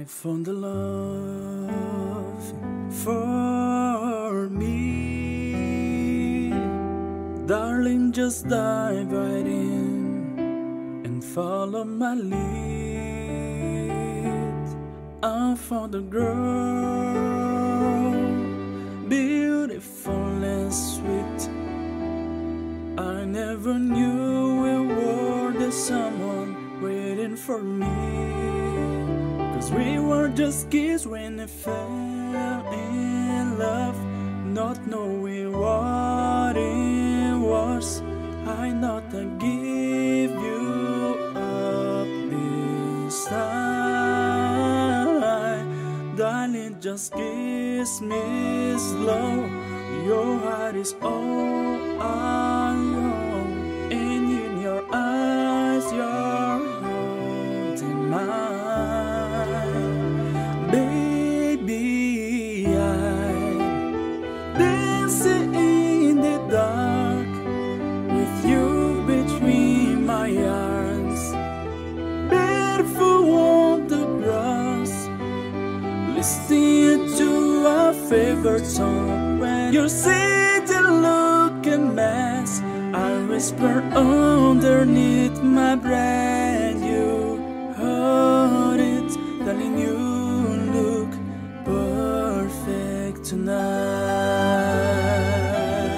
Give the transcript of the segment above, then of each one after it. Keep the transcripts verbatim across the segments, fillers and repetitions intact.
I found the love for me. Darling, just dive right in and follow my lead. I found a girl, beautiful and sweet. I never knew we were the someone waiting for me. Cause we were just kids when I fell in love, not knowing what it was. I not to give you up this time. Darling, just kiss me slow. Your heart is all I own, and in your eyes you're holding mine. Baby, I'm dancing in the dark with you between my arms, barefoot on the grass, listening to our favorite song. When you're sitting looking mess, I whisper underneath my breath. You heard it, darling, you look perfect tonight.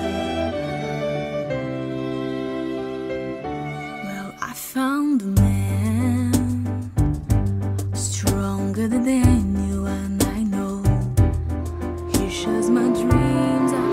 Well, I found a man stronger than I knew, and I know he shares my dreams. I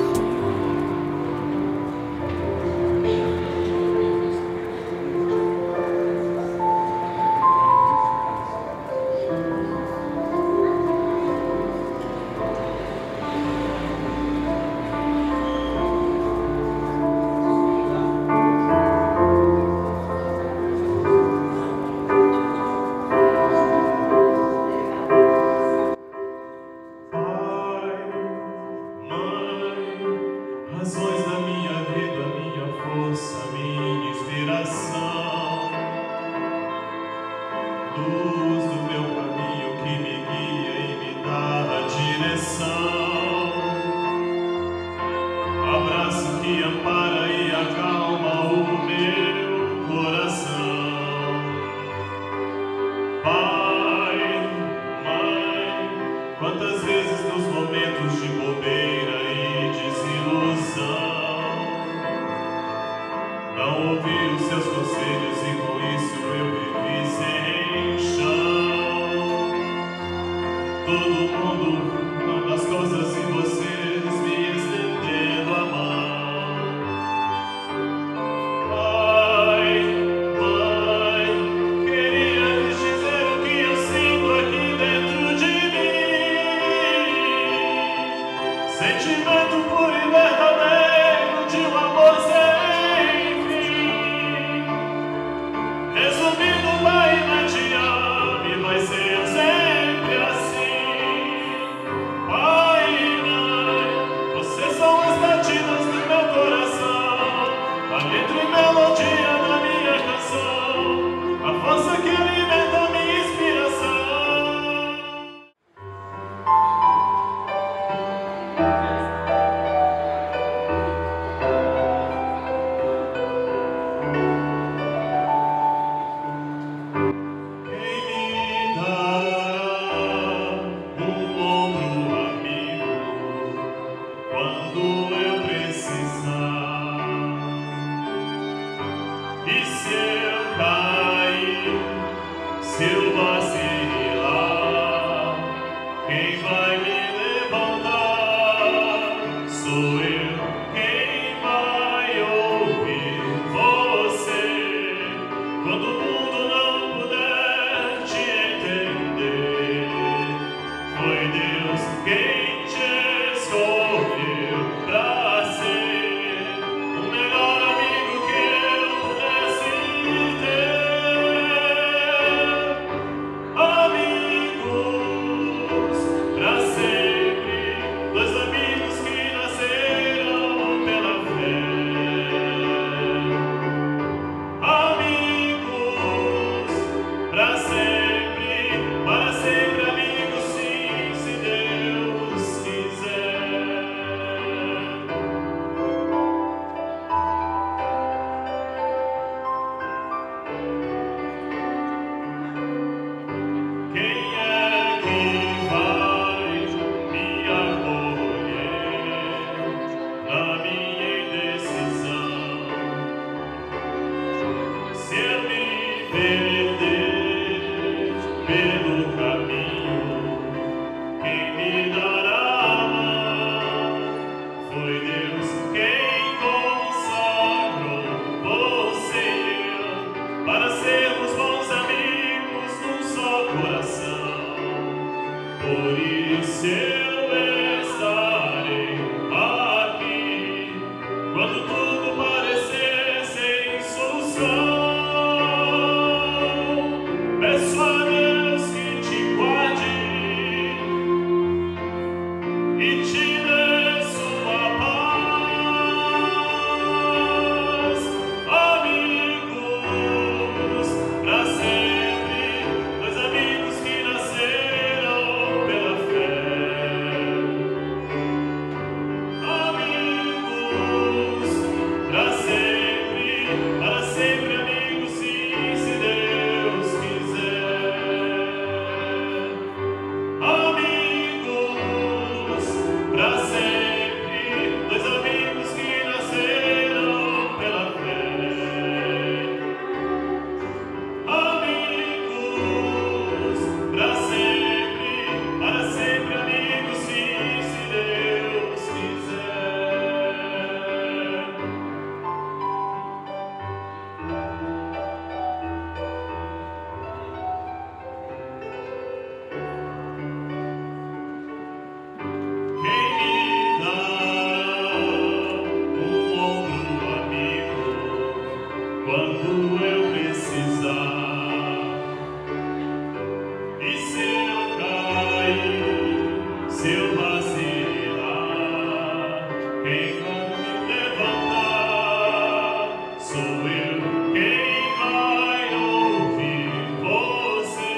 razões da minha vida, minha força, minha inspiração, luz do meu caminho que me guia e me dá a direção, abraço que ampara e acalma o meu coração. Pai, mãe, quantas vezes nos momentos de bobeira e desilusão não ouvi os seus conselhos e com isso eu vivi sem chão. Todo mundo não das coisas e vocês me estendendo a mão. Pai, mãe, queria lhes dizer o que eu sinto aqui dentro de mim. Sentimento puro e verdadeiro de um amor sem fim. Por isso eu estarei aqui quando tudo parecer sem solução. Peço a Deus que te guarde e te dê sua paz, amigos, pra sempre, dois amigos que nasceram pela fé. Amigos, pra sempre, para sempre amigos, sim, se Deus quiser. Amigos, pra sempre, dois amigos que nasceram pela fé. Amigos, pra sempre, para sempre amigos, sim, se Deus quiser. Quem me dará um ombro amigo quando eu precisar? E se eu cair, se eu vacilar, quem vai me levantar? Sou eu, quem vai ouvir você.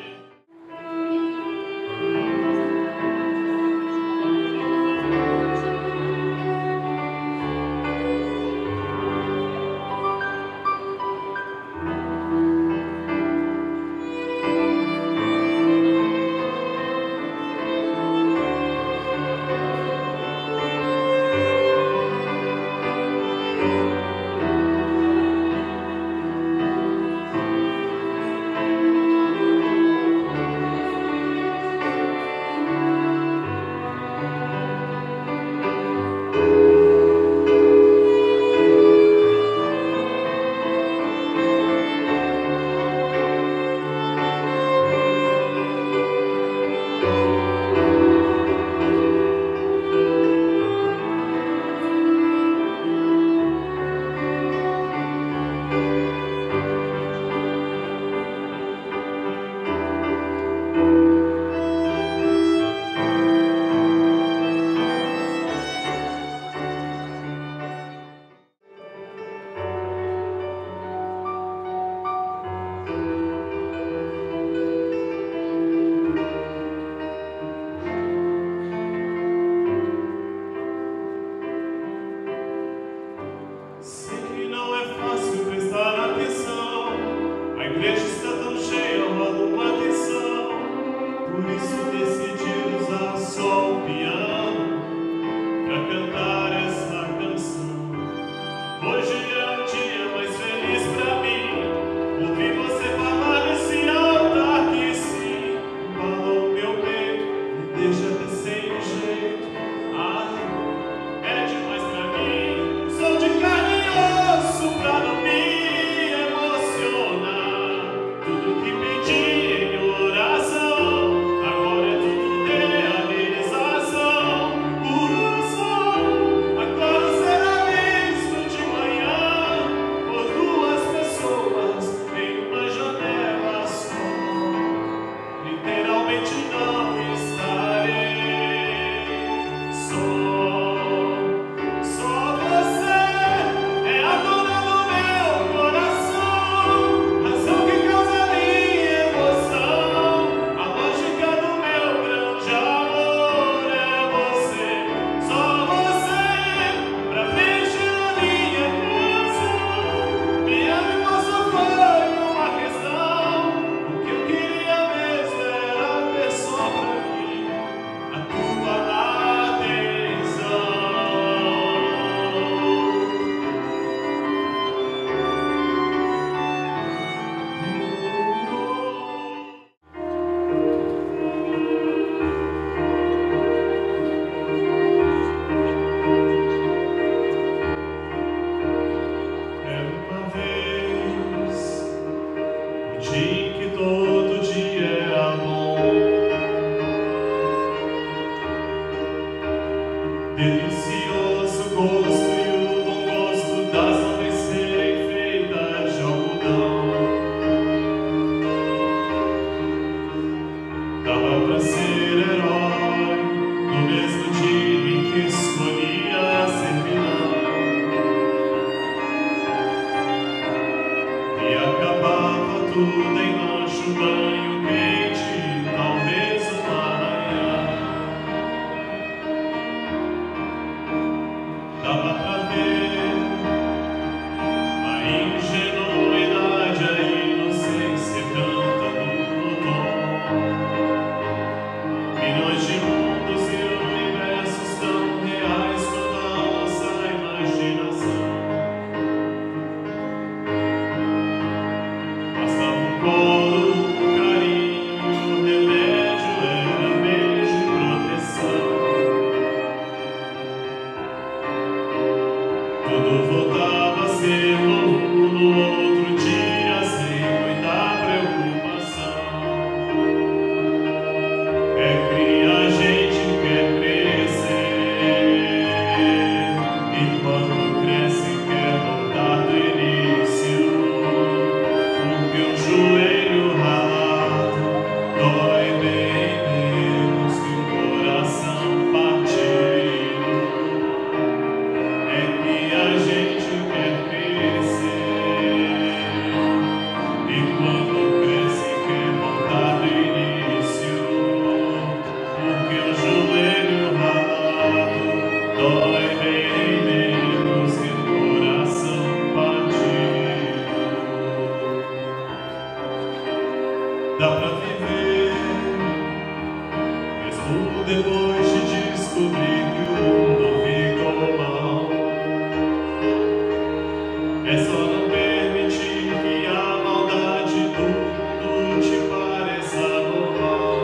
Sei que não é fácil prestar atenção, a igreja está tão cheia, rola uma atenção. Por isso decidi usar só o piano pra cantar essa canção. Hoje é um dia mais feliz pra mim, ouvir você falar nesse altar que sim, falou meu peito, me deixa até sem jeito. Ai, é demais pra mim, sou de carne e osso pra não me emocionar. Tudo que pedi em oração, agora é tudo realização. Ursão, agora será visto de manhã por duas pessoas em uma janela só. Literalmente não estarei só. Só você é a dona do meu coração, razão que causa minha emoção. A lógica do meu grande amor é você. Só você pra preencher a minha canção. Me ama e posso foi uma questão. O que eu queria mesmo era ter só pra mim. Dava pra ser herói no mesmo dia em que escolhia ser vilão. E acabava tudo em lanche, um banho quente, talvez um arranhar. Dava pra ver a ingenuidade, a inocência cantando no tom. Milhões de mundos e universos tão reais quanto a nossa imaginação. Bastava um colo, um carinho, o remédio era beijo e proteção. Tudo voltava a ser novo no outro dia, sem muita preocupação. É que a gente quer crescer, e quando cresce quer voltar do início, porque o joelho ralado dói bem menos que o coração partido. É que a gente quer crescer, e quando cresce quer voltar do início, porque o joelho ralado dói bem menos que o coração partido. Dá pra viver, mesmo depois de descobrir que o mundo ficou mal. É só não permitir que a maldade tudo te pareça normal.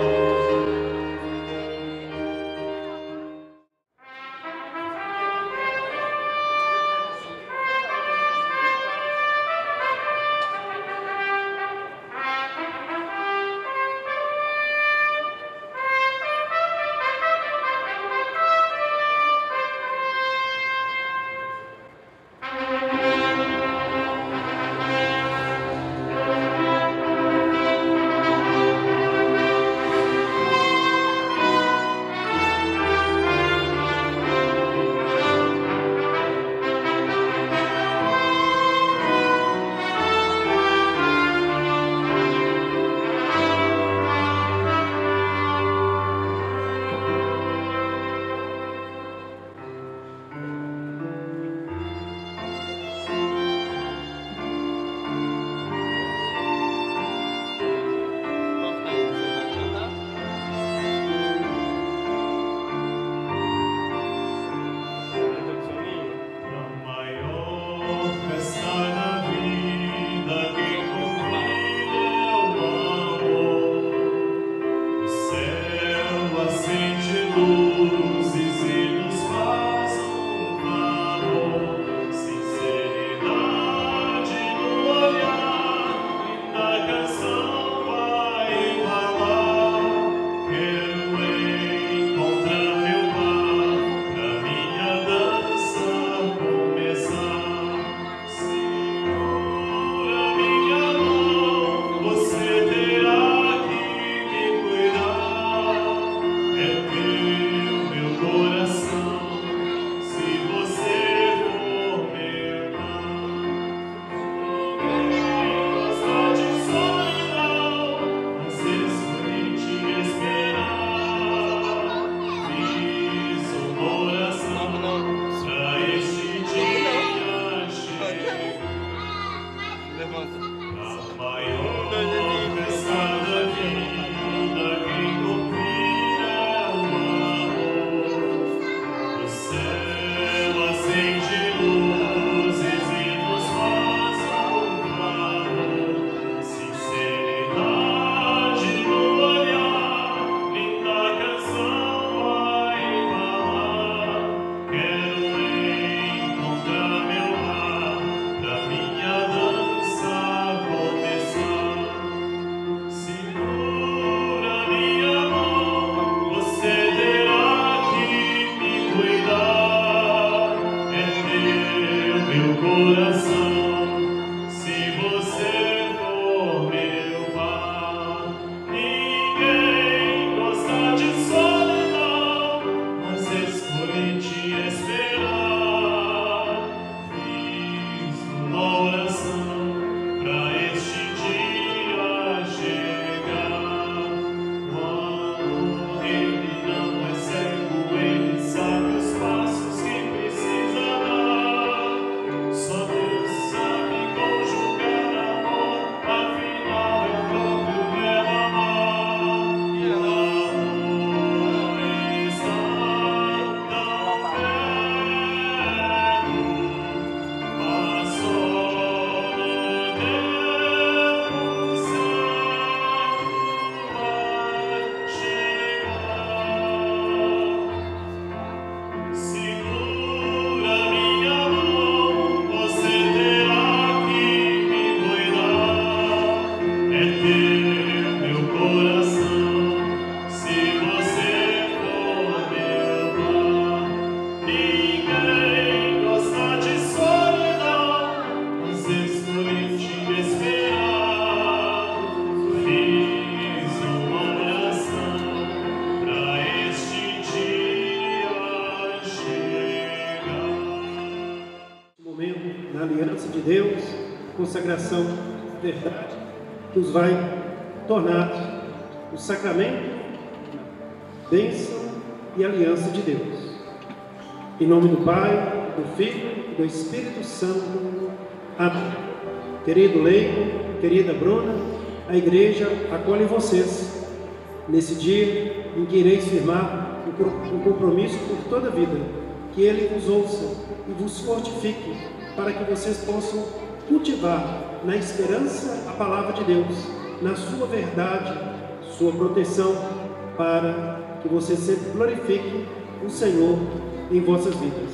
Deus, consagração, verdade, que os vai tornar o sacramento, bênção e aliança de Deus. Em nome do Pai, do Filho e do Espírito Santo. Amém. Querido leigo, querida Bruna, a igreja acolhe vocês nesse dia em que ireis firmar um compromisso por toda a vida, que Ele vos ouça e vos fortifique, para que vocês possam cultivar na esperança a palavra de Deus, na sua verdade, sua proteção, para que vocês sempre glorifiquem o Senhor em vossas vidas.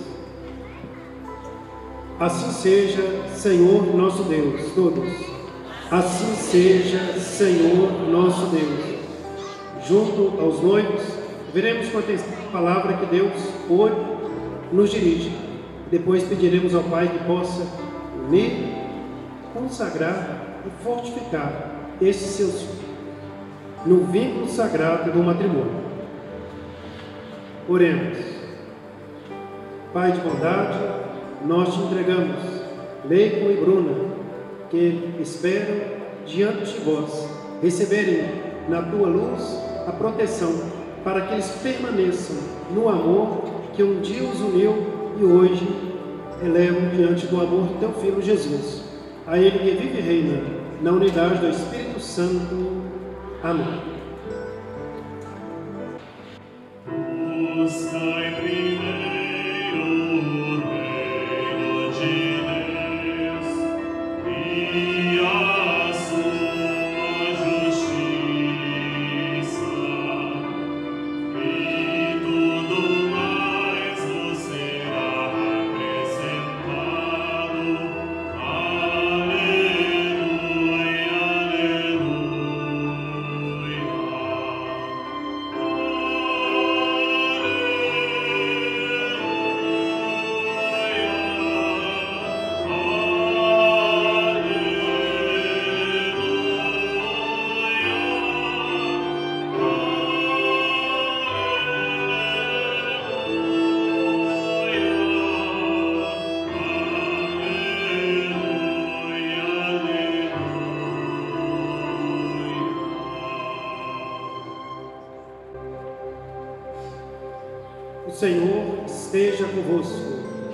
Assim seja, Senhor nosso Deus, todos. Assim seja, Senhor nosso Deus. Junto aos noivos, veremos com atenção a palavra que Deus hoje nos dirige. Depois pediremos ao Pai que possa unir, consagrar e fortificar esses seus filhos no vínculo sagrado do matrimônio. Oremos. Pai de bondade, nós te entregamos Leico e Bruna, que esperam diante de vós receberem na tua luz a proteção, para que eles permaneçam no amor que um dia os uniu e hoje elevam diante do amor do teu Filho Jesus. A Ele que vive e reina na unidade do Espírito Santo. Amém. Buscai primeiro o reino de Deus e a sua justiça, e tudo mais vos será acrescentado. Aleluia, aleluia. O Senhor esteja convosco.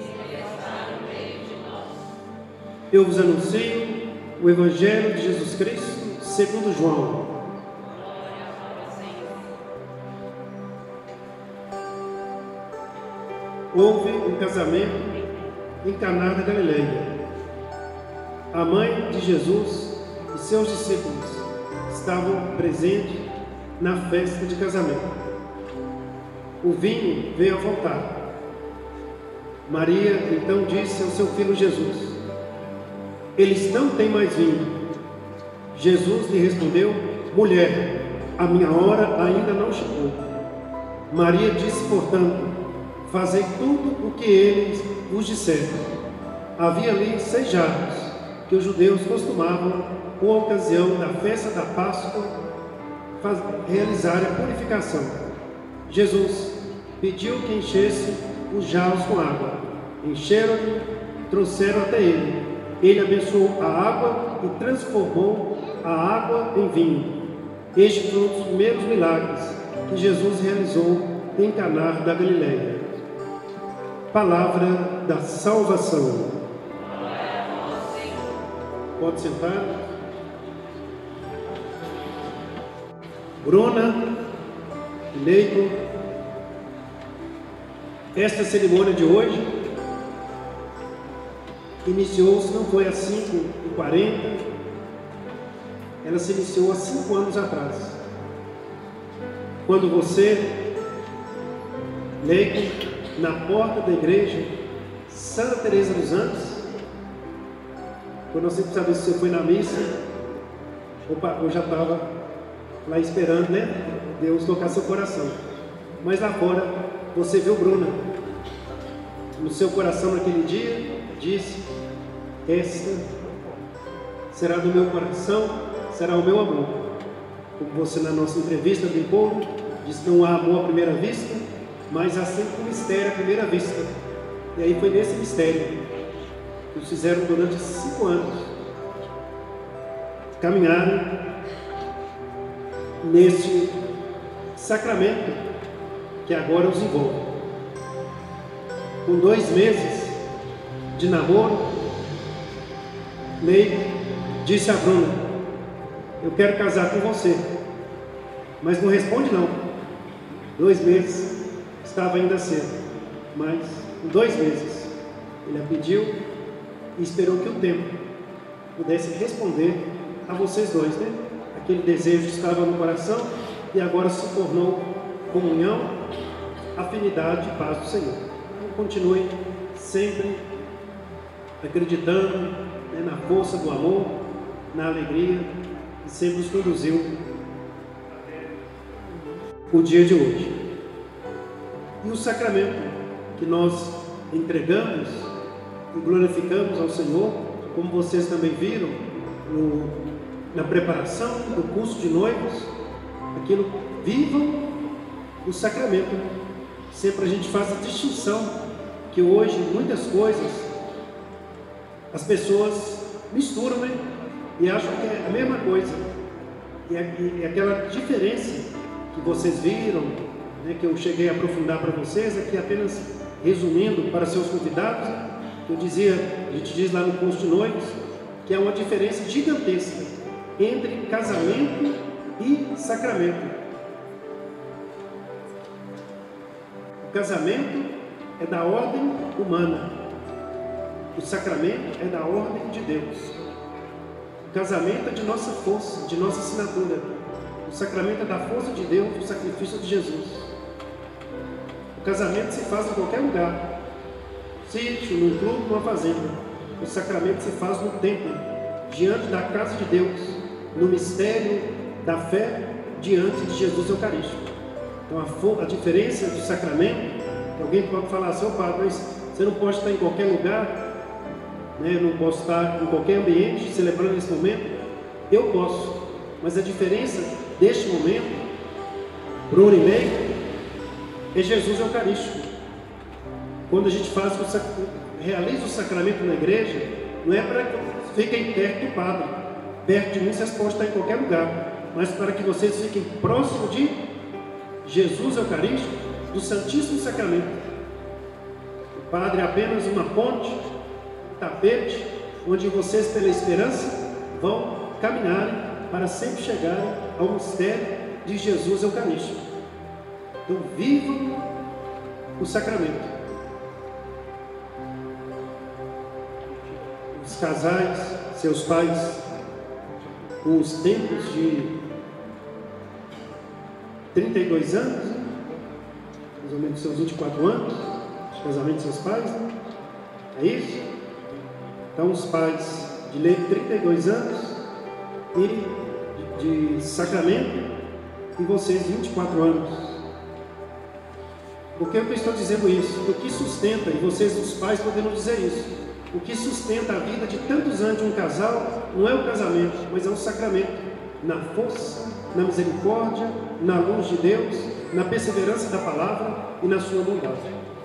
Eu vos anuncio o Evangelho de Jesus Cristo segundo João. Houve um casamento em Caná da Galileia. A mãe de Jesus e seus discípulos estavam presentes na festa de casamento. O vinho veio a faltar. Maria então disse ao seu filho Jesus: eles não têm mais vinho. Jesus lhe respondeu: mulher, a minha hora ainda não chegou. Maria disse, portanto: fazei tudo o que eles vos disseram. Havia ali seis jarros que os judeus costumavam, com a ocasião da festa da Páscoa, faz, realizar a purificação. Jesus pediu que enchesse os jarros com água. Encheram-lhe, trouxeram até ele. Ele abençoou a água e transformou a água em vinho. Este foi um dos primeiros milagres que Jesus realizou em Caná da Galileia. Palavra da salvação. Pode sentar. Bruna, Leico, esta cerimônia de hoje iniciou-se, não foi às cinco e quarenta, ela se iniciou há cinco anos atrás, quando você, Leico, na porta da igreja Santa Teresa dos Anjos, quando você precisa saber se você foi na missa, opa, eu já estava lá esperando, né? Deus tocar seu coração. Mas lá fora, você viu Bruna. No seu coração naquele dia, disse: esta será do meu coração, será o meu amor. Como você na nossa entrevista brincou, disse que não há amor à primeira vista, mas há sempre um mistério à primeira vista. E aí foi nesse mistério Eles fizeram durante cinco anos. Caminharam nesse sacramento que agora os envolve. Com dois meses de namoro, Lei disse a Bruna: eu quero casar com você. Mas não responde não. Dois meses, estava ainda cedo. Mas em dois meses, ele a pediu e esperou que o tempo pudesse responder a vocês dois, né? Aquele desejo estava no coração e agora se tornou comunhão, afinidade e paz do Senhor. Então continue sempre acreditando, né, na força do amor, na alegria, que sempre nos conduziu o dia de hoje. E o sacramento que nós entregamos e glorificamos ao Senhor, como vocês também viram no, na preparação do curso de noivos, aquilo, vivam o sacramento. Sempre a gente faz a distinção que hoje muitas coisas as pessoas misturam, né? E acham que é a mesma coisa. E, e, e aquela diferença que vocês viram, né, que eu cheguei a aprofundar para vocês, aqui apenas resumindo para seus convidados, eu dizia, a gente diz lá no curso de noivos, que é uma diferença gigantesca entre casamento e sacramento. O casamento é da ordem humana, o sacramento é da ordem de Deus. O casamento é de nossa força, de nossa assinatura. O sacramento é da força de Deus, do sacrifício de Jesus. O casamento se faz em qualquer lugar, sítio, num clube, numa fazenda. O sacramento se faz no templo, diante da casa de Deus, no mistério da fé, diante de Jesus Eucarístico. Então a, a diferença do sacramento, alguém pode falar assim: ô padre, mas você não pode estar em qualquer lugar, né? Eu não posso estar em qualquer ambiente celebrando esse momento. Eu posso, mas a diferença deste momento, Bruno e Lei, é Jesus Eucarístico. Quando a gente faz o sac... realiza o sacramento na igreja, não é para que fiquem perto do padre, perto de mim vocês podem estar em qualquer lugar, mas para que vocês fiquem próximo de Jesus Eucarístico, do Santíssimo Sacramento. O padre é apenas uma ponte, um tapete, onde vocês, pela esperança, vão caminhar para sempre chegarem ao mistério de Jesus Eucarístico. Então, vivam o sacramento. Os casais, seus pais, com os tempos de trinta e dois anos, né? Mais ou menos seus vinte e quatro anos, de casamento de seus pais, né? É isso? Então, os pais de Lei, trinta e dois anos, e de, de sacramento, e vocês, vinte e quatro anos. Por que eu estou dizendo isso? O que sustenta, e vocês, os pais, podemos dizer isso, o que sustenta a vida de tantos anos de um casal não é o casamento, mas é o sacramento, na força, na misericórdia, na luz de Deus, na perseverança da palavra e na sua bondade.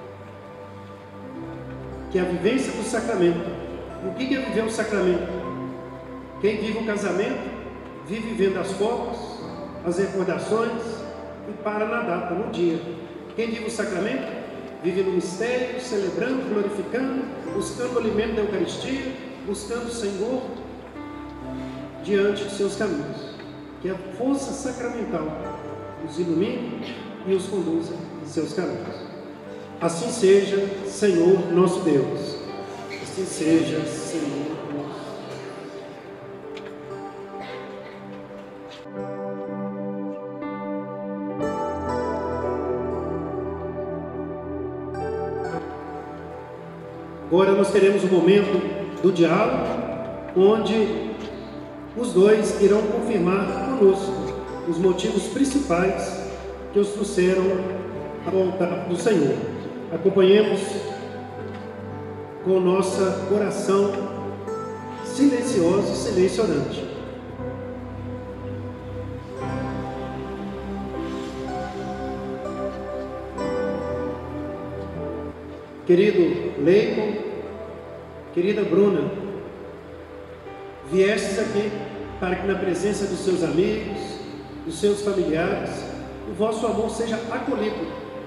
Que é a vivência do sacramento. O que é viver o sacramento? Quem vive o casamento vive vendo as fotos, as recordações e para na data, no dia. Quem vive o sacramento vive no mistério, celebrando, glorificando, buscando o alimento da Eucaristia, buscando o Senhor diante de seus caminhos. Que a força sacramental os ilumine e os conduza em seus caminhos. Assim seja, Senhor nosso Deus. Assim seja, Senhor nosso. Agora nós teremos um momento do diálogo, onde os dois irão confirmar conosco os motivos principais que os trouxeram à vontade do Senhor. Acompanhemos com nossa oração silenciosa e silencionante. Querido Leicon, Querida Bruna, viestes aqui para que na presença dos seus amigos, dos seus familiares, o vosso amor seja acolhido,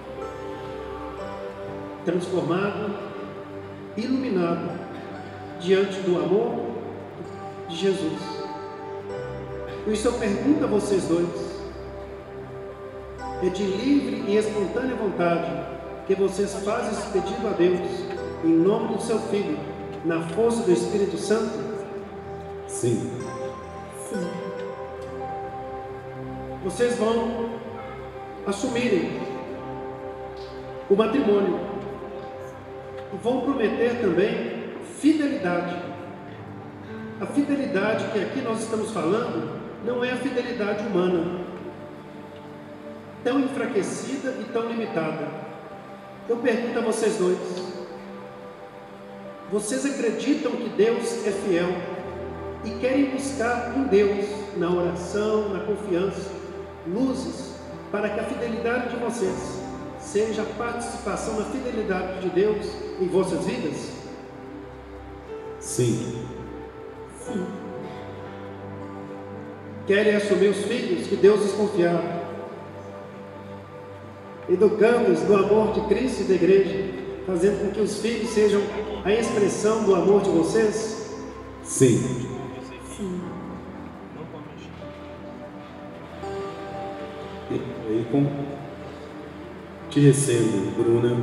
transformado, iluminado diante do amor de Jesus. Por isso eu pergunto a vocês dois: é de livre e espontânea vontade que vocês fazem esse pedido a Deus, em nome do seu Filho, na força do Espírito Santo? Sim. Sim. Vocês vão assumirem o matrimônio e vão prometer também fidelidade. A fidelidade que aqui nós estamos falando não é a fidelidade humana, tão enfraquecida e tão limitada. Eu pergunto a vocês dois: vocês acreditam que Deus é fiel e querem buscar em Deus, na oração, na confiança, luzes para que a fidelidade de vocês seja a participação na fidelidade de Deus em vossas vidas? Sim. Sim. Querem assumir os filhos que Deus lhes confiar, educando-os no amor de Cristo e da igreja, fazendo com que os filhos sejam a expressão do amor de vocês? Sim. Sim. E com te recebo, Bruna,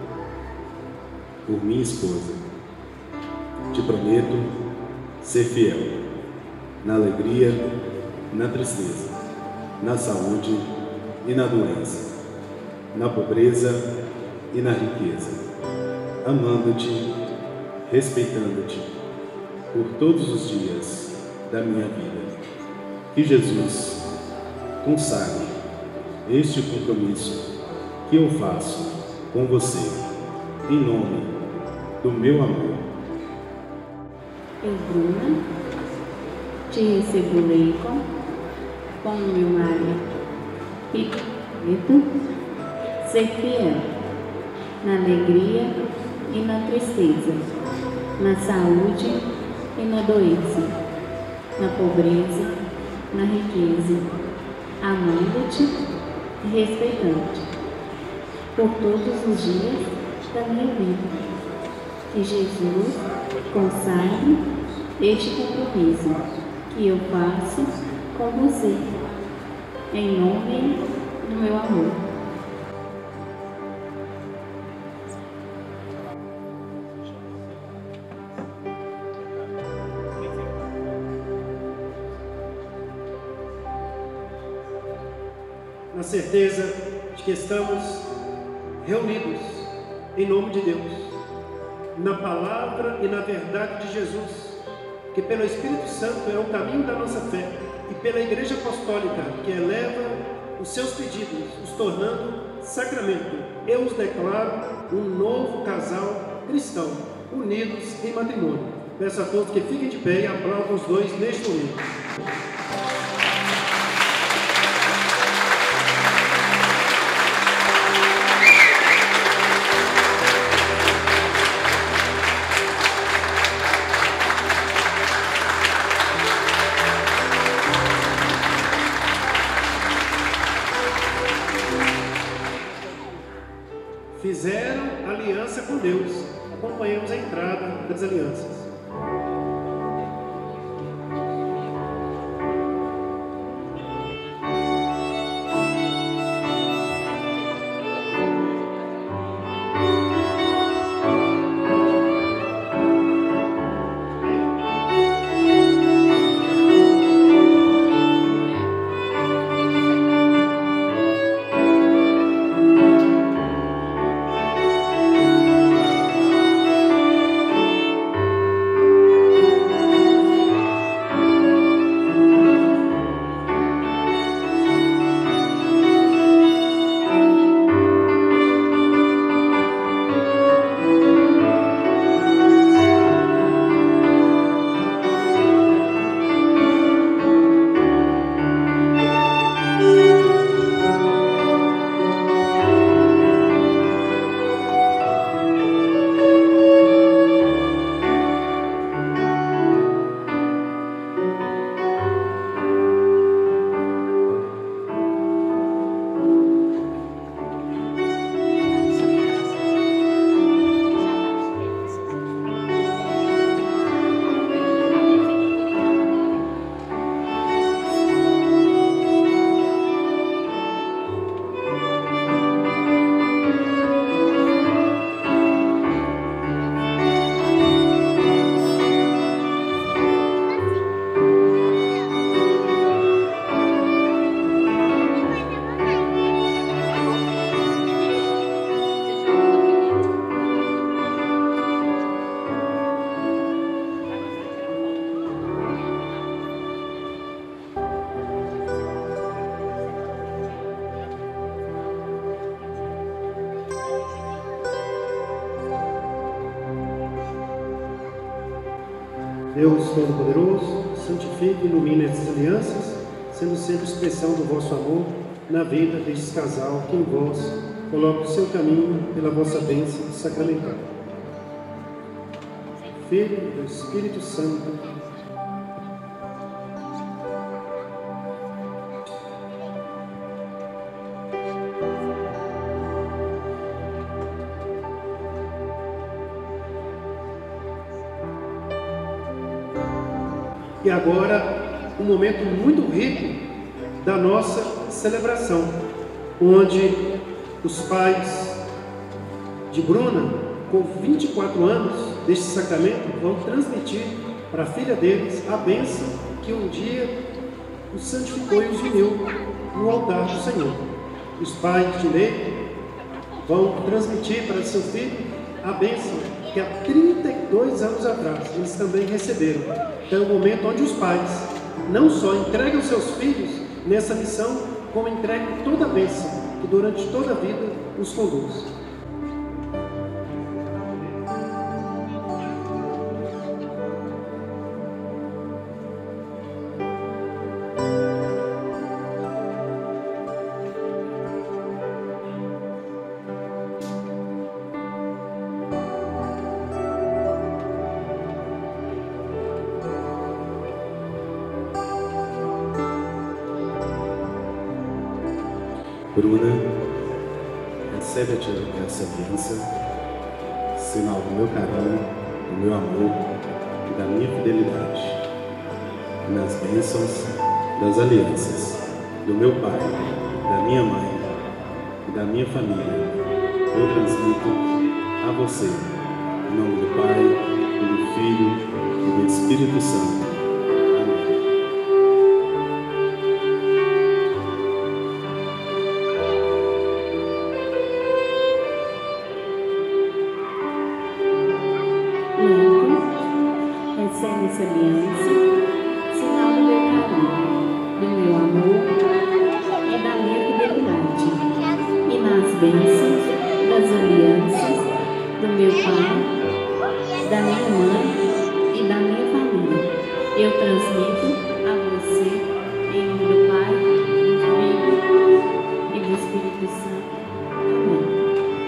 por minha esposa. Te prometo ser fiel na alegria, na tristeza, na saúde e na doença, na pobreza e na riqueza, amando-te, respeitando-te por todos os dias da minha vida. Que Jesus consagre este compromisso que eu faço com você, em nome do meu amor. Eu, Bruna, te recebo, Leicon, como meu marido, e prometo ser fiel na alegria e na tristeza, na saúde e na doença, na pobreza, na riqueza, amando-te e respeitando-te por todos os dias da minha vida. Que Jesus consagre este compromisso que eu faço com você, em nome do meu amor. Na certeza de que estamos reunidos em nome de Deus, na palavra e na verdade de Jesus, que pelo Espírito Santo é o caminho da nossa fé, e pela Igreja Apostólica, que eleva os seus pedidos, os tornando sacramento, eu os declaro um novo casal cristão, unidos em matrimônio. Peço a todos que fiquem de pé e aplaudam os dois neste momento. Fizeram aliança com Deus. Acompanhamos a entrada das alianças. Deus Todo-Poderoso, santifique e ilumine essas alianças, sendo sempre expressão do vosso amor na vida deste casal que em vós coloca o seu caminho pela vossa bênção sacramental. Filho do Espírito Santo. E agora, um momento muito rico da nossa celebração, onde os pais de Bruna, com vinte e quatro anos deste sacramento, vão transmitir para a filha deles a bênção que um dia os santificou e os uniu no altar do Senhor. Os pais de leite vão transmitir para seu filho a bênção que há trinta e dois anos atrás eles também receberam. Então é o momento onde os pais não só entregam seus filhos nessa missão, como entregam toda a bênção que durante toda a vida os conduz. Bruna, recebe essa aliança, sinal do meu carinho, do meu amor e da minha fidelidade, nas bênçãos das alianças do meu pai, da minha mãe e da minha família. Eu transmito a você, em nome do Pai, e do Filho e do Espírito Santo. Recebe essa aliança, sinal do meu carinho, do meu amor e da minha fidelidade, e nas bênçãos das alianças do meu pai, da minha mãe e da minha família. Eu transmito a você, em nome do Pai, do Filho e do Espírito Santo. Amém.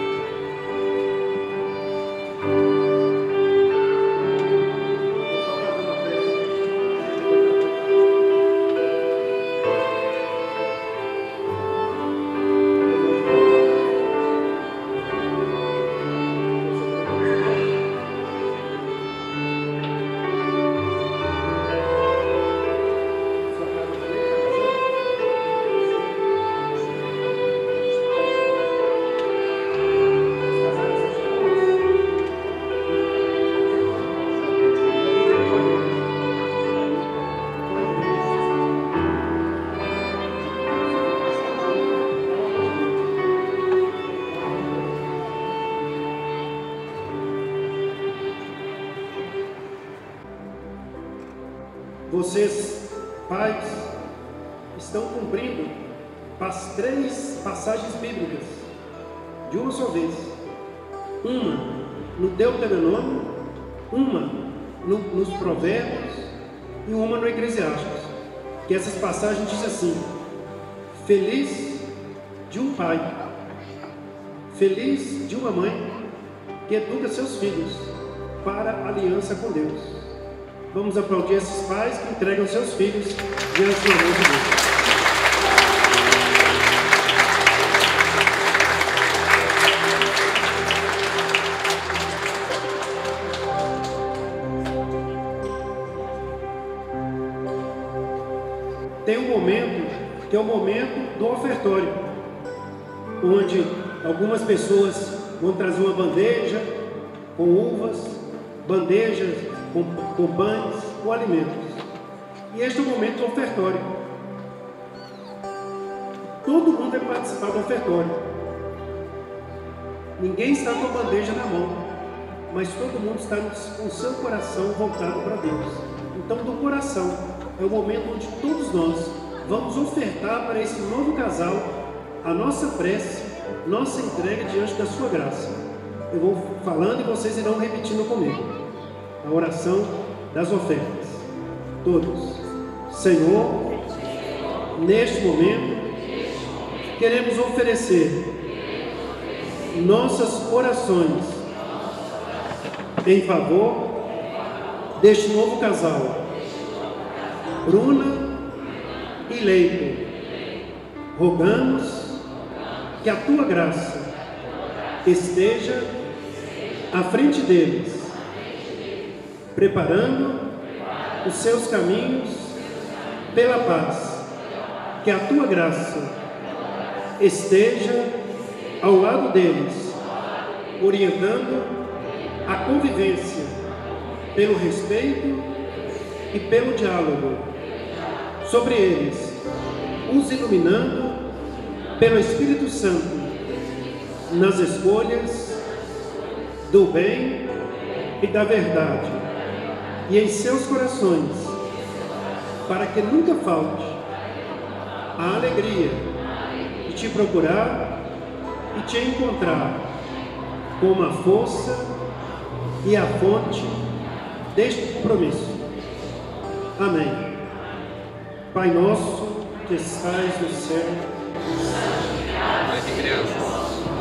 Vocês, pais, estão cumprindo as três passagens bíblicas de uma só vez. Uma no Deuteronômio, uma no, nos Provérbios e uma no Eclesiastes. Que essas passagens dizem assim: feliz de um pai, feliz de uma mãe que educa seus filhos para a aliança com Deus. Vamos aplaudir esses pais que entregam seus filhos diante do amor de Deus. Tem um momento que é o momento do ofertório, onde algumas pessoas vão trazer uma bandeja com uvas, bandejas com, com pães, com alimentos. E este é o momento do ofertório. Todo mundo vai participar do ofertório. Ninguém está com a bandeja na mão, mas todo mundo está com o seu coração voltado para Deus. Então, do coração é o momento onde todos nós vamos ofertar para esse novo casal a nossa prece, nossa entrega diante da sua graça. Eu vou falando e vocês irão repetindo comigo a oração das ofertas. Todos. Senhor, neste momento, queremos oferecer nossas orações em favor deste novo casal, Bruna e Leito. Rogamos que a tua graça esteja à frente deles, preparando os seus caminhos pela paz. Que a tua graça esteja ao lado deles, orientando a convivência pelo respeito e pelo diálogo sobre eles, os iluminando pelo Espírito Santo nas escolhas do bem e da verdade e em seus corações, para que nunca falte a alegria de te procurar e te encontrar como a força e a fonte deste compromisso. Amém. Pai nosso que estais no céu, Mãe de crianças.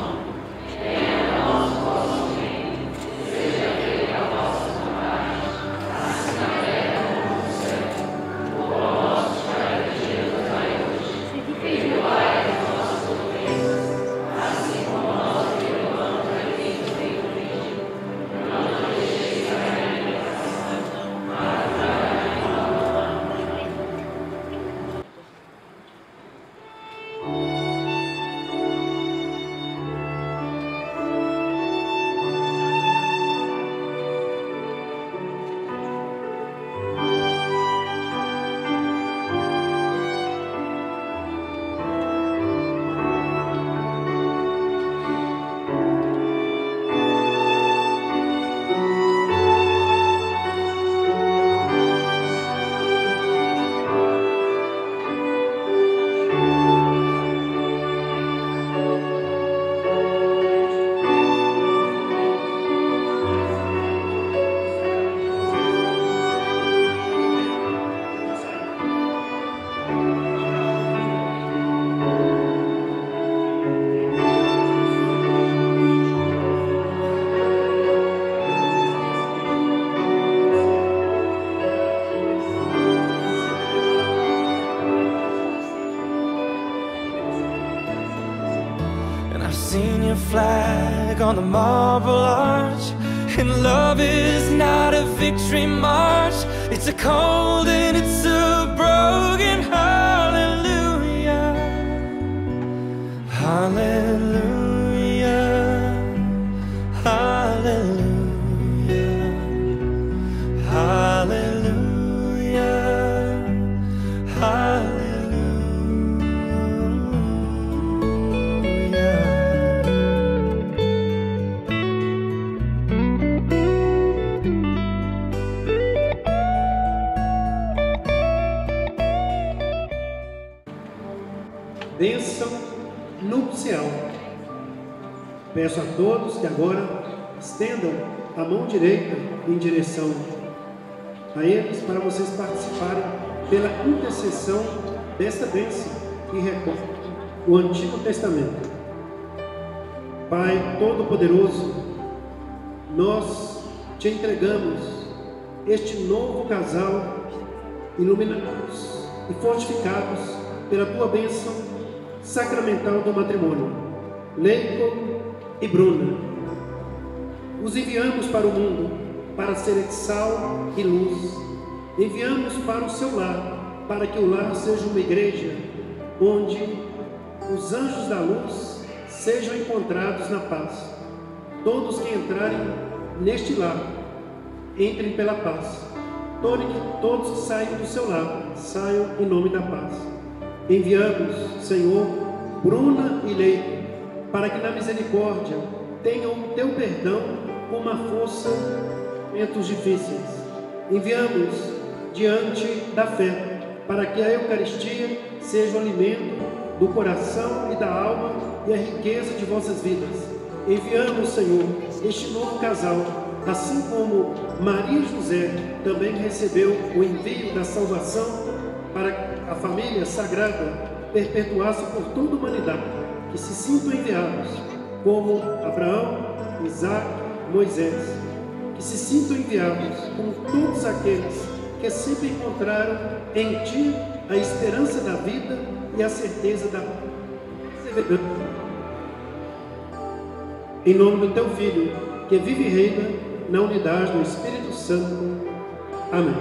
Flag on the marble arch, and love is not a victory march. It's a cold and it's a broken hallelujah, hallelujah, hallelujah, hallelujah, hallelujah. Bênção nupcial. Peço a todos que agora estendam a mão direita em direção a eles, para vocês participarem pela intercessão desta bênção que recorre o Antigo Testamento. Pai Todo-Poderoso, nós te entregamos este novo casal, iluminados e fortificados pela tua bênção sacramental do matrimônio, Leito e Bruna. Os enviamos para o mundo para serem sal e luz. Enviamos para o seu lar, para que o lar seja uma igreja onde os anjos da luz sejam encontrados na paz. Todos que entrarem neste lar, entrem pela paz. Todos que saiam do seu lar, saiam em nome da paz. Enviamos, Senhor, Bruna e Leito, para que na misericórdia tenham o teu perdão com uma força em momentos difíceis. Enviamos diante da fé, para que a Eucaristia seja o alimento do coração e da alma e a riqueza de vossas vidas. Enviamos, Senhor, este novo casal, assim como Maria e José também recebeu o envio da salvação para que a família sagrada perpetuasse por toda a humanidade, que se sintam enviados, como Abraão, Isaac, Moisés, que se sintam enviados como todos aqueles que sempre encontraram em Ti a esperança da vida e a certeza da perseverança. Em nome do Teu Filho, que vive e reina na unidade do Espírito Santo. Amém.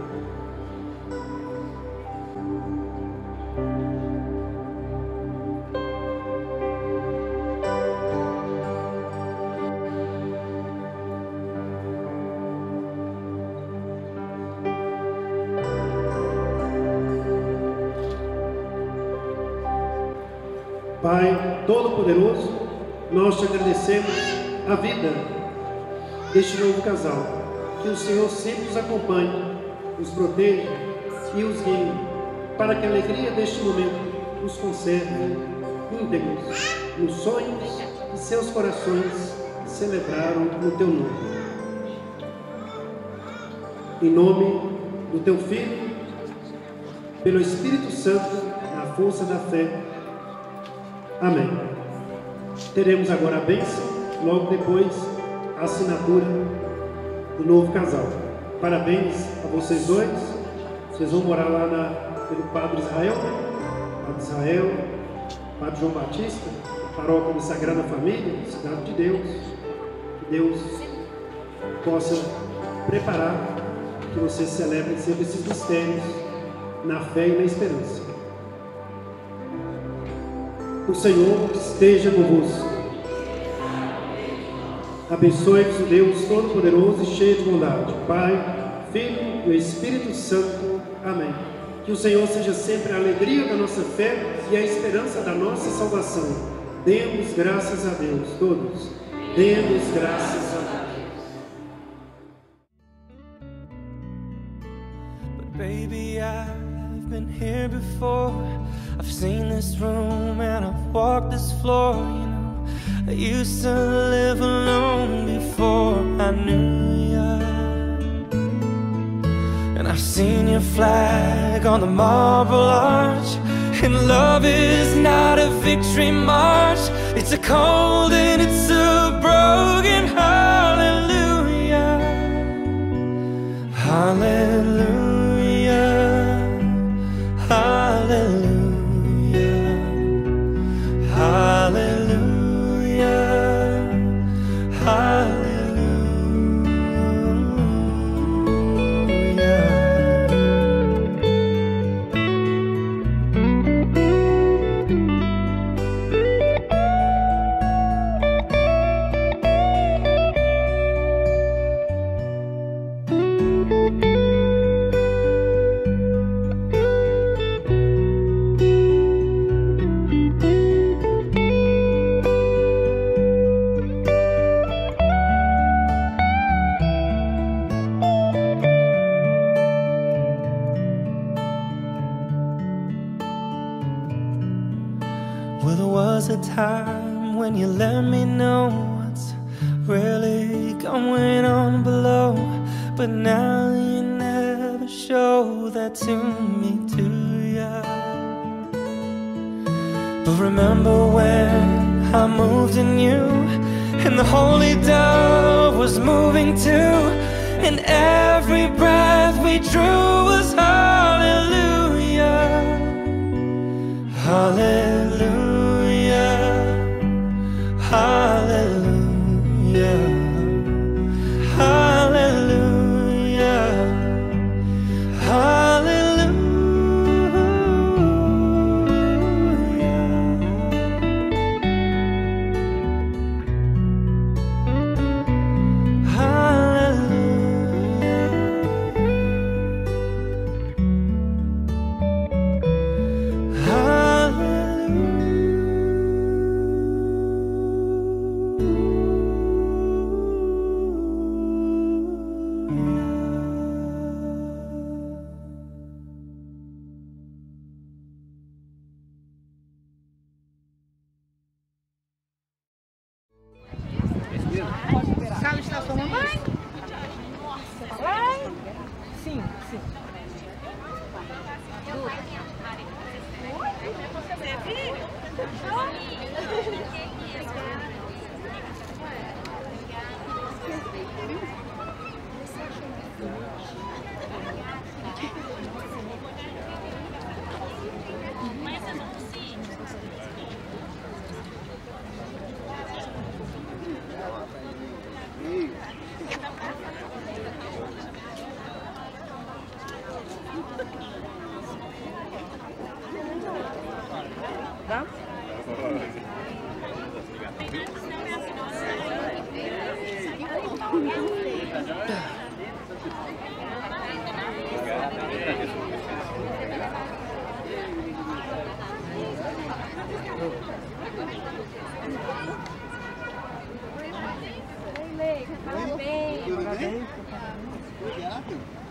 Pai Todo-Poderoso, nós te agradecemos a vida deste novo casal. Que o Senhor sempre os acompanhe, os proteja e os guie, para que a alegria deste momento os conserve íntegros nos sonhos que seus corações celebraram no Teu nome. Em nome do Teu Filho, pelo Espírito Santo, na força da fé. Amém. Teremos agora a bênção, logo depois a assinatura do novo casal. Parabéns a vocês dois. Vocês vão morar lá na, pelo Padre Israel, Padre Israel, Padre João Batista, paróquia da Sagrada Família, Cidade de Deus. Que Deus possa preparar que vocês celebrem sempre esses mistérios na fé e na esperança. O Senhor esteja convosco. Abençoe-vos o Deus Todo-Poderoso e cheio de bondade, Pai, Filho e Espírito Santo. Amém. Que o Senhor seja sempre a alegria da nossa fé e a esperança da nossa salvação. Demos graças a Deus, todos. Demos graças a Deus. But baby, I've been here before. I've seen this room and I've walked this floor, you know. I used to live alone before I knew ya. And I've seen your flag on the marble arch. And love is not a victory march. It's a cold and it's a broken hallelujah. Hallelujah. Hallelujah. Hallelujah, Well, there was a time when you let me know what's really going on below, but now you never show that to me, do ya? But remember when I moved in you, and the holy dove was moving too, and every breath we drew was hallelujah, hallelujah, hallelujah, hallelujah, hallelujah, hallelujah.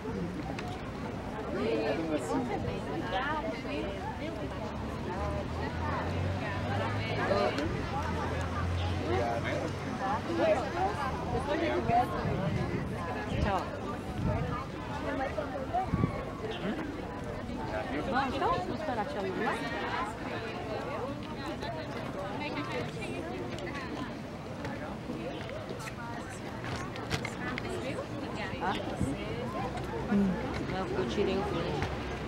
Tchau. Vamos então? Vamos esperar a tia Lu lá? Ah? Hum. Eu tirei o flash.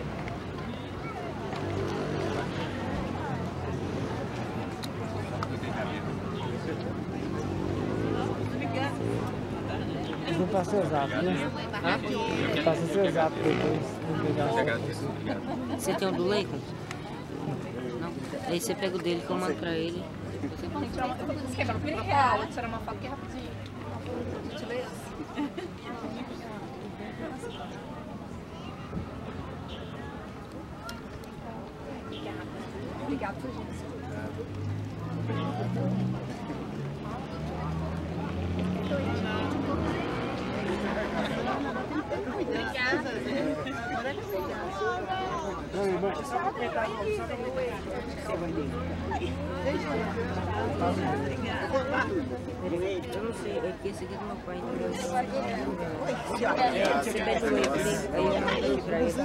Não passa o zap, né? Hã? Passa o seu zap depois. Você tem o do Leicon? Não? Aí você pega o dele que eu mando pra ele. Você quer um real? Tirar uma foto aqui rapidinho. Deixa eu ver. Obrigada, gente. Eu não sei, é que esse aqui é do meu pai. Você pede o Leicon, aí eu mando aqui pra ele.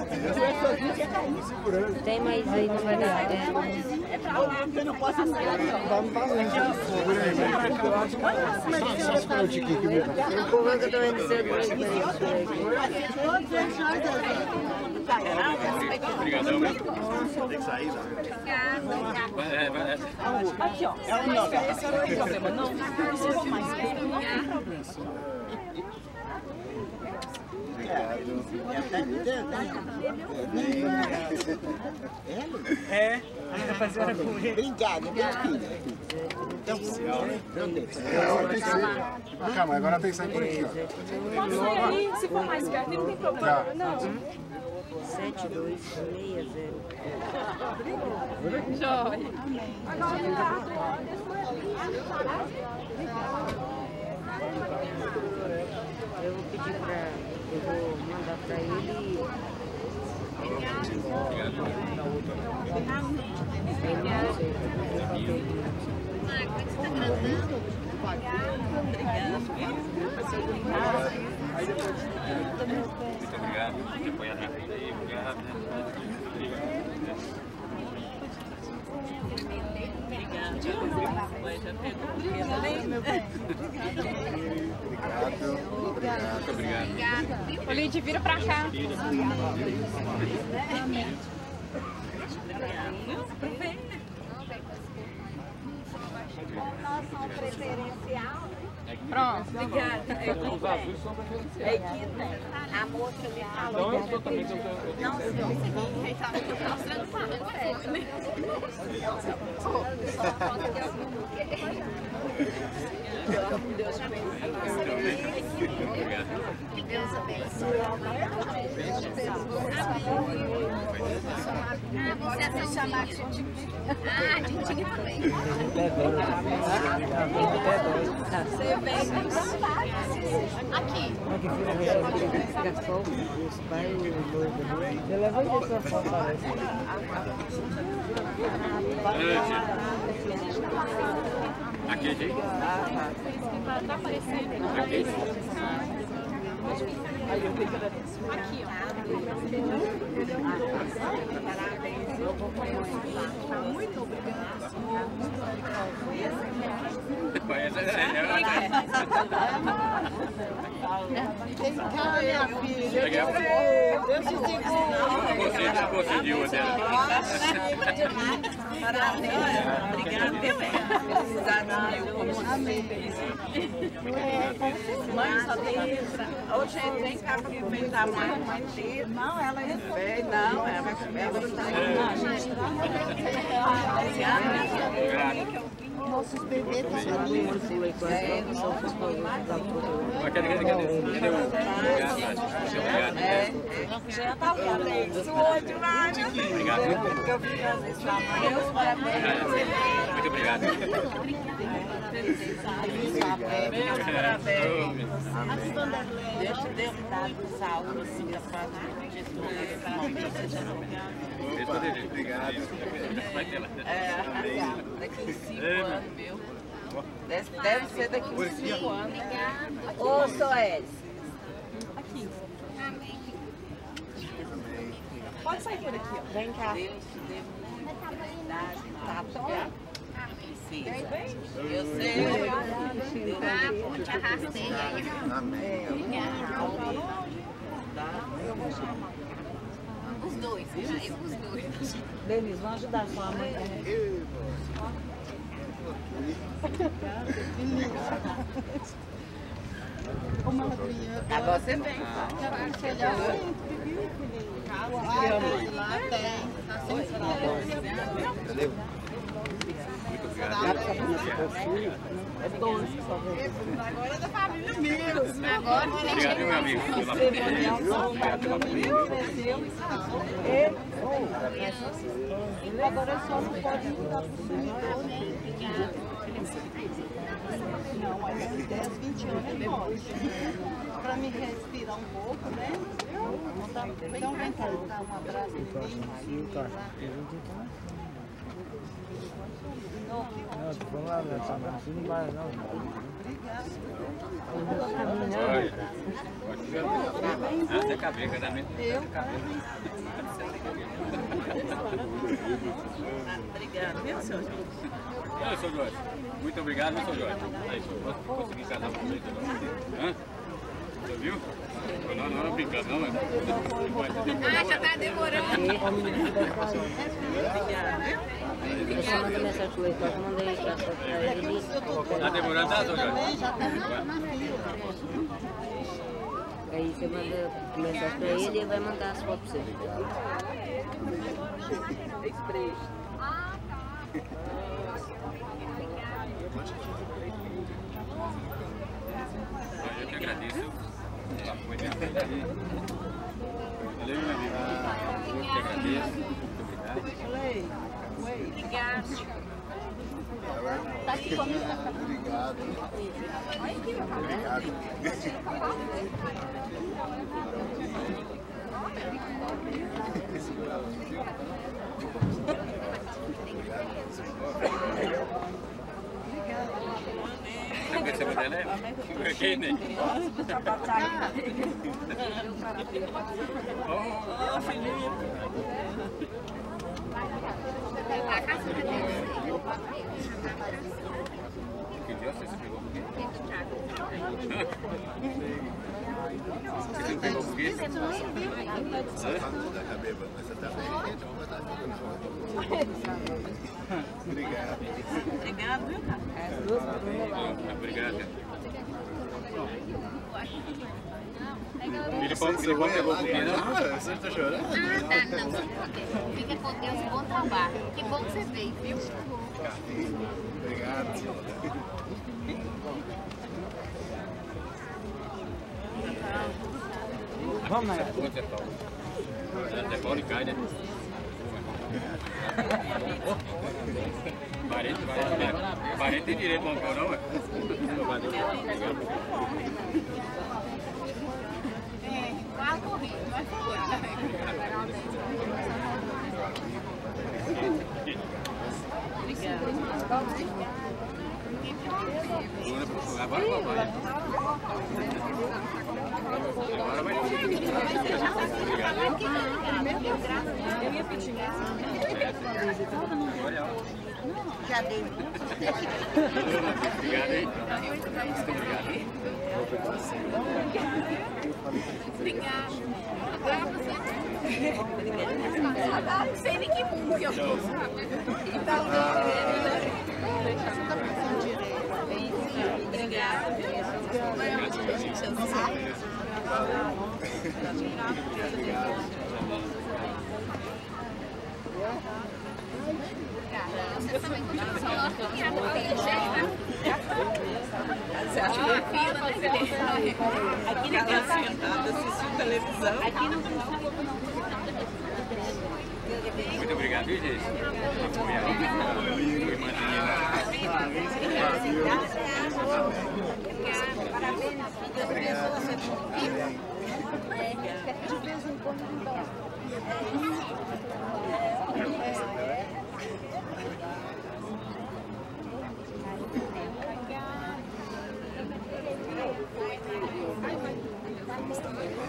Tem, mas aí não vai dar. É pra lá. Eu não posso sair. Vamos pra lá. Só esperar o Tiquinho aqui mesmo. O povo que eu tô vendo ser por aí. Obrigadão, né? Tem que sair, né? Vai, vai, vai. Aqui, ó. É o nosso. Esse não tem problema, não. Não precisa mais. Não tem problema. É, ainda fazendo com ele. Obrigado, minha filha. Então, calma, agora tem que sair por aqui, ó. Pode sair aí, se for mais perto, não tem problema, não. sete dois seis zero. Joia. Eu vou pedir pra... Eu vou mandar pra ele... Muito obrigado por ter apoiado minha filha aí. Obrigado. Muito obrigado. Ô, Lidy, vira pra cá. Pronto, obrigada. É que tem. A moça me falou. Não, eu também tô. Não, não. Quem tá mostrando para Deus abençoe. Você vai chamar a Tintinha. Ah, Tintinha também. Você vem. Aqui. Gastou os pais e o noivo. Eu levo ele pra foto, parece. Aqui, gente? Tá aparecendo. Aqui. Aqui, ó. Muito obrigada. Vem cá, minha filha. Deus te segura. Você conseguiu, Adela. Parabéns. Obrigada. Precisada meu, como sempre. Mãe, só tem isso. Ô, gente, vem cá pra enfrentar a mãe. Não, ela é. Não, ela vai comer. Nossos bebês estão ali. Cadê, cadê, cadê? Já tá vendo. Suou demais. Obrigado. Deus, parabéns. Muito obrigado. Parabéns. Deus te dê dado salvo assim da parte de Jesus. Obrigado. É, daqui uns cinco anos, viu? Deve, deve ser daqui uns cinco anos. Ô, Soés. Aqui. Pode sair por aqui, ó. Vem cá. Deus te dê muita felicidade, tá bom? Sim. Eu sei. Ah, pô, te arrastei aí. Amém. Os dois, já eu os dois. Denise, vamos ajudar sua mãe. Ô, madrinha. Agora você vem. Lá tem. Valeu. Muito obrigado. É doce, só Agora é da família mesmo. Agora Obrigado, meu amigo. Agora só não pode mudar pro não, mas daqui dez, vinte anos é bom. Para me respirar um pouco, né? Então vem cá, dar um abraço em mim. Não, tô falando lá, né? Não vai não. Até cabelo, casamento. Eu? Obrigada, viu, senhor? Olha, seu Jorge. Muito obrigado, meu senhor Jorge. Aí, posso conseguir casar com você agora? Hã? Você viu? Não, não era brincando, não, mas... Ah, já tá demorando. Eu só mandei mensagem pro Heitor, eu mandei pra ele. Tá demorando, tá, seu Jorge? Aí você manda mensagem pra ele e ele vai mandar as fotos pra você. Eu que agradeço. Foi minha filha aí. Valeu, meu amigo. Eu que agradeço. Muito obrigado. Obrigada. Tá aqui comigo. Obrigado. Obrigado. Você vai né? Quem nem? Ô, Felipe. Que dia você se pegou por quê? Você se pegou por quê? Você tá bêbado, mas você tá bem. Obrigado. Obrigado, viu, cara? Obrigado. Filho, pão pegou por quê, não? Você tá chorando? Ah, tá, não. Fica com Deus, bom trabalho. Que bom que você veio, viu? Obrigado. Vamos, né? Quanto é pau? Até pau de cai, né? Parente, parente, parente tem direito a um pau, não, ué? Quase corri, mas foi. Agora vai. Agora vai. Eu ia pedir. Já dei. Obrigado, hein? Obrigada. Não sei nem que mundo que eu tô. Obrigada. Você também continua só nosso criado para ele, Você acha que aqui ninguém sentado assistindo televisão? Aqui não Muito obrigado, viu, gente? Parabéns, Deus abençoe você.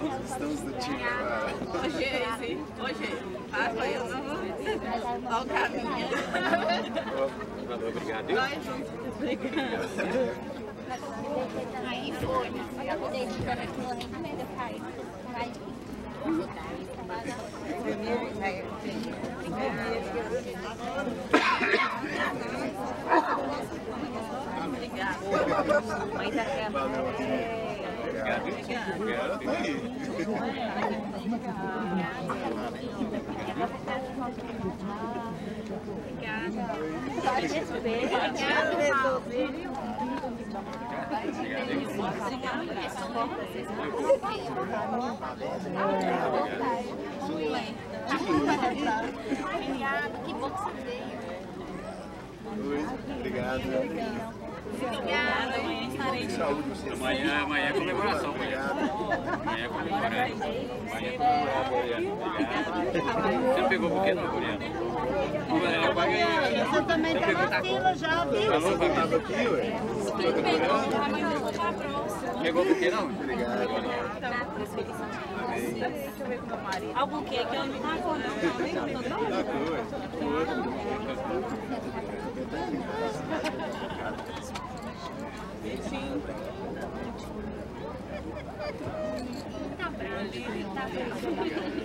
Estamos do time agora. Ô, Geise, ô, Geise, passa aí, eu não vou. Olha o caminho. Valeu, obrigado. Nós juntos. Obrigado. Aí foi. Eu dei de cara aquilo ali no meio do pai. Vai. Obrigada. Mãe da Câmara. Obrigado. Obrigada, que bom que você veio. Obrigado. Obrigada, amanhã estarei. Saúde. Amanhã, amanhã é comemoração. Amanhã, amanhã é comemoração. Amanhã é comemoração. Você não pegou por quê, não, Guriana? Eu paguei. Você também tá na fila já, viu? Falou que estava aqui, ué? Quem pegou, amanhã eu já próximo. Pegou por quê, não? Obrigado. Deixa eu ver com meu marido. Algum que que eu não tá com, não. Tá boa. Tá bravo, tá bravo.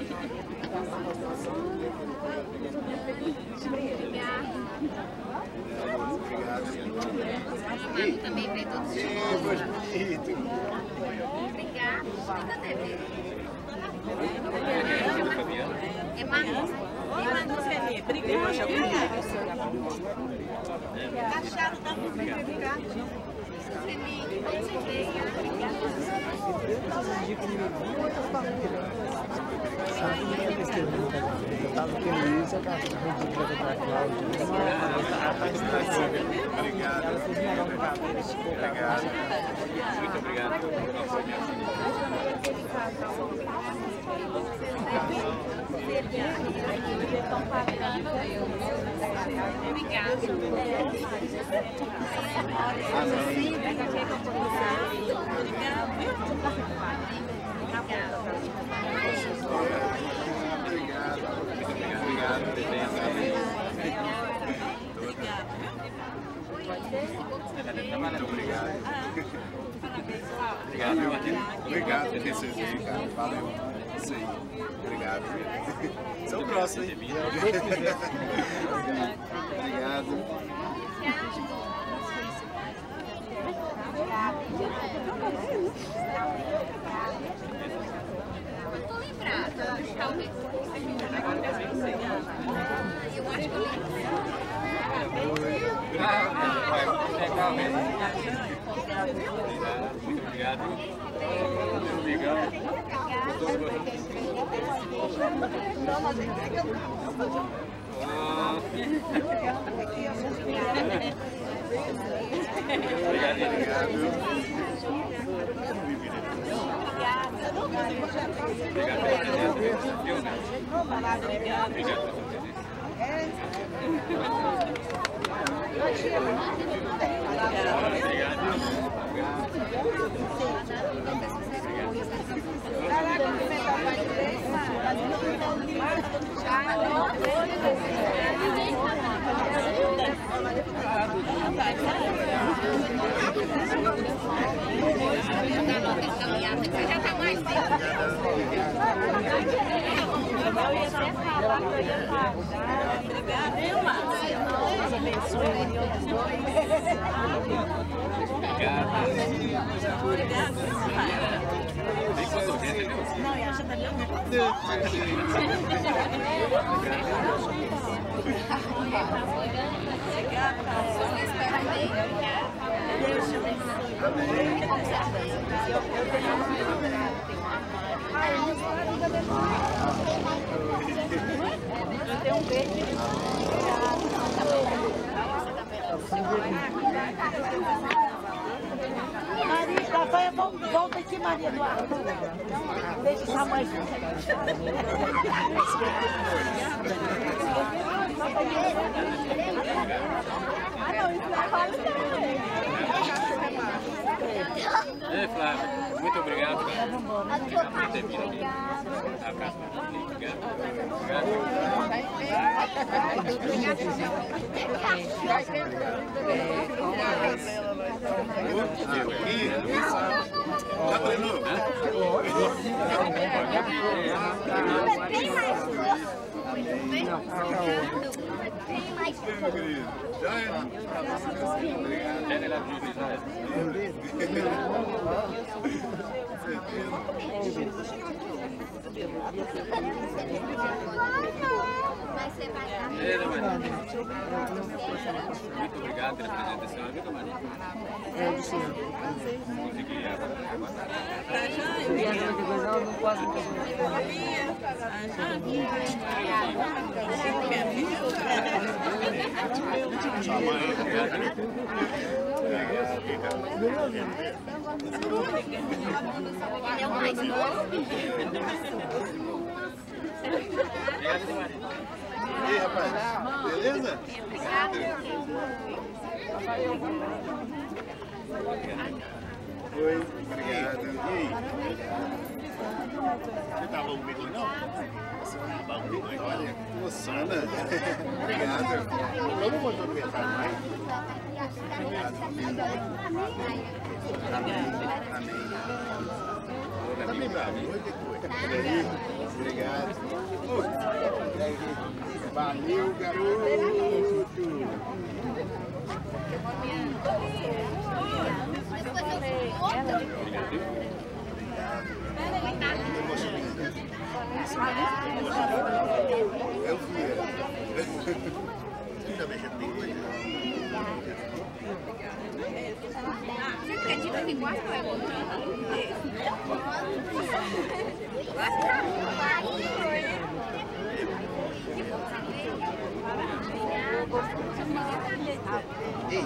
Obrigada. Também veio todos os dias. Obrigada. Cadê ele? É Marcos. Oi, Marcos Renê. Obrigada. Acharam da obrigada. Renê, como você veio? Eu tava feliz, eu tava pedindo pra Cláudia. Obrigado. Ela fez melhor no cabelo. Obrigado. Muito obrigado. Muito obrigado. Obrigado, meu Martins. Obrigado por ter servido, cara. Valeu. Isso aí. Obrigado. Você é o próximo, hein? Obrigado. Não tô lembrada. Talvez. Eu acho que eu lembro. Muito obrigado. Obrigado. Você já tá mais tempo. Obrigada, viu, Marcos? Deus abençoe os dois. Obrigada. Vem com a sorvete, viu? Não, e acha também o Obrigada, Carlos. Espera bem. Deus te abençoe. Eu tenho um beijo. Maria, Rafael, volta aqui, Maria Eduardo. Deixa essa mãe. Ah, não, isso não fala também. Ei, Flávio, muito obrigado, cara. Obrigado por ter vindo aqui. Abraço pra você. Obrigado. Já treinou? Tem mais querido. Já é? Muito obrigado pela presença da senhora, viu, Camarim? É, do senhor. Consegui agora. Não posso Sua mãe, obrigado. Ele é o mais novo. E aí, rapaz? Beleza? Oi, obrigado. E aí? Você tá bom comigo, não? Você tá bom comigo? Olha, moçana. Obrigado. Todo mundo no mercado, mais? Obrigado. Amém. Amém. Tá bem bravo? Oi, que coisa. Obrigado. Valeu, garoto. Eu fui. Ainda bem que tem coisa. Você acredita que gosta ou é bom? Ei.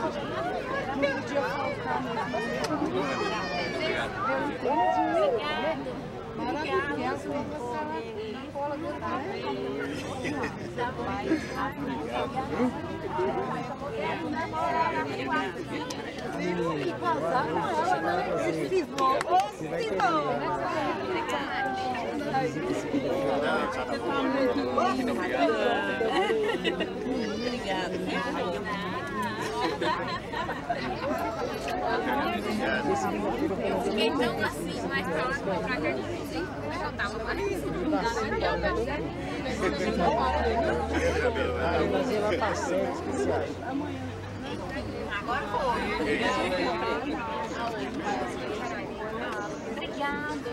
Fiquei tão assim, mas pra lá comprar carne de cozinha, eu tava mais. Fazer lá passéis especiais. Agora foi. Obrigada.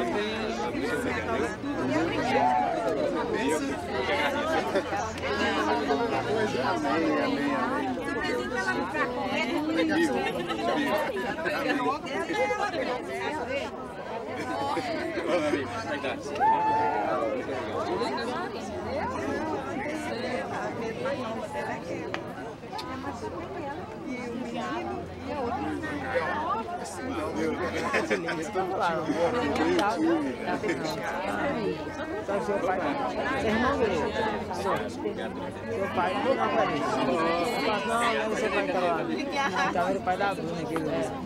Então, seu pai, seu irmão dele, seu pai não estava ali. Não, você vai estar lá. Então, era o pai da Bruna, que ele é.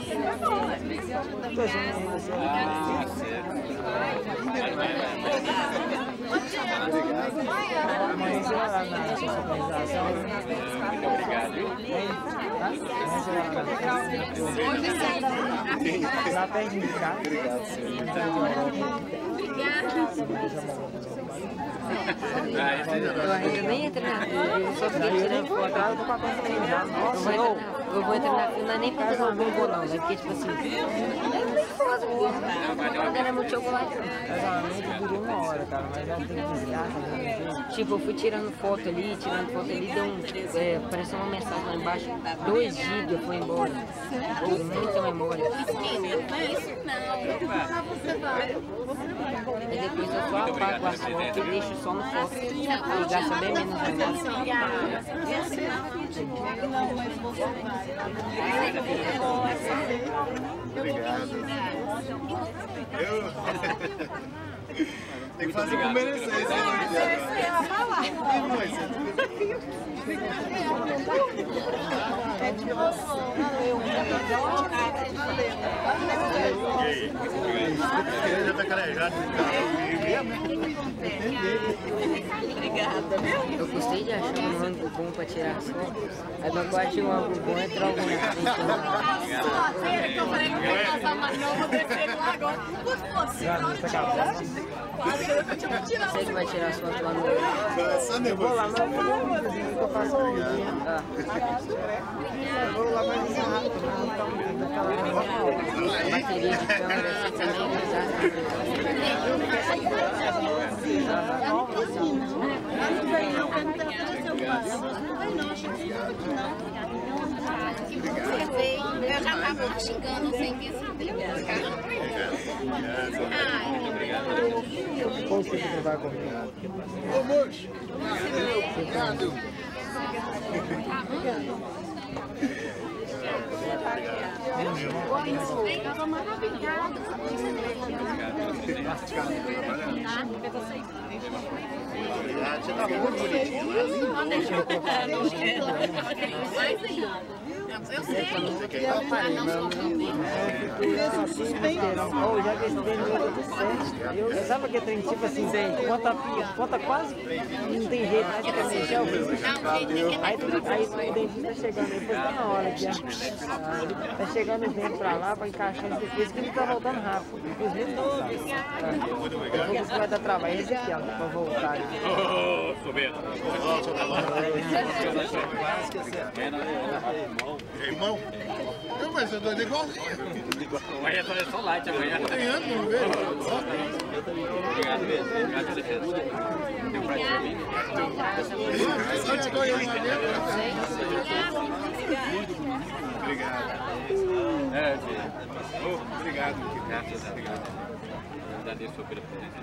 Tô junto com você. Amanhã você vai lá na sua organização. Muito obrigado. Já tem indicado. Obrigado, senhor. Eu ainda nem entrei na fila, eu só fiquei tirando foto. Eu vou entrar, eu vou entrar na fila, não é nem pra fazer um bom bolão, né? Porque, tipo assim, nem faz o bolo. Não é muito chocolate. Casamento durou uma hora, cara, mas já tem que desligar, tá? Tipo, eu fui tirando foto ali, tirando foto ali, deu um, é, apareceu uma mensagem lá embaixo, dois gigas, foi embora. Deu muita memória. Isso não. Aí depois eu só apago as fotos e deixo só no foto. E gasta bem menos memória. Não, mas você Obrigado. Eu... Tem que fazer por merecer isso, né? É de novo. Valeu. Já tá calejado. Obrigada. Eu gostei de achar um ângulo bom pra tirar as fotos. Aí meu pai achei um ângulo bom, entrou algum na frente. Que eu falei que eu vou passar mais não, vou descer lá agora. Não fosse. Você que vai tirar as fotos lá no... Eu vou lá, mas eu vou faço um dia. Eu vou lá, mas isso é rápido. Bateria de câmera, você também vai usar. Eu já tava xingando sem saber. Como você que vai comigo? Ô, moço! Obrigado! Estava maravilhada. Você tá muito bonitinho. Eu sei. Eu já vi esse trem no outro certo. Eu sabe aquele trem tipo assim, conta, conta quase, não tem jeito, mas fica mexer o bicho. Aí, aí o dentista tá chegando, depois tá na hora que tá chegando os dentes pra lá, pra encaixar os defeitos, que ele tá voltando rápido. Os dentes não sabem. Depois que vai dar trabalho, esse aqui, ó, pra voltar. Ô, soberano. Irmão? Não, mas eu tô igualzinho. Amanhã é só light, amanhã. Tem anos, não vejo. Obrigado mesmo. Obrigado, Alexandre. Deu pra mim. Só te conheço ali. Obrigado. É, filho. Obrigado. Graças a Deus. Agradeço pela presença.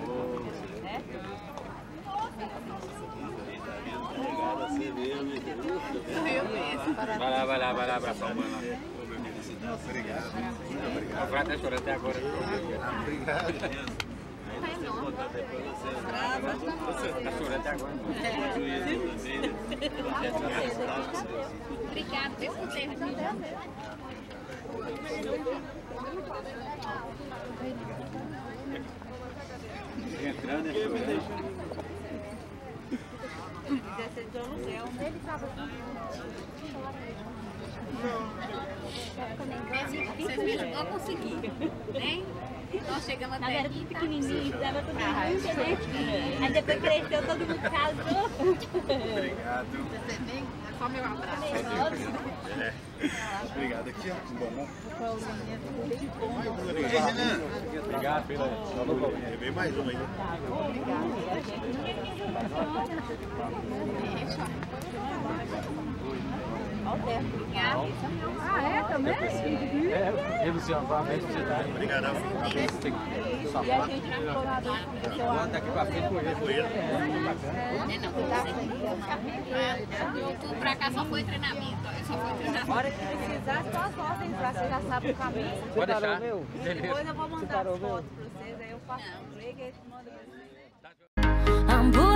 Obrigado a você mesmo. Vai lá, vai lá, vai lá, abraçar o mano lá. Obrigado. Muito obrigado. O Frato tá chorando até agora. Obrigado. Tá chorando até agora. Obrigada, Deus não tem Entrando, né? Ele estava vocês viram, eu consegui, né? Nós chegamos até era tudo pequenininho, dava tudo junto, né? Aí depois cresceu, todo mundo casou. Obrigado. Você vem, é só meu abraço. É. Obrigado aqui, ó. Um bombom. Obrigado pela... Eu veio mais um aí. Obrigado. Ah, é? Também? É, eu, Luciano, realmente você tá aí. Obrigado. E a gente na explorador. Bota aqui pra frente com ele. Com ele. Eu fui pra cá, só foi treinamento. Só foi treinamento. A hora que precisar, só as ordens lá, você já sabe o caminho. Pode deixar. Depois eu vou mandar as fotos pra vocês, aí eu faço um play e mando pra vocês. I'm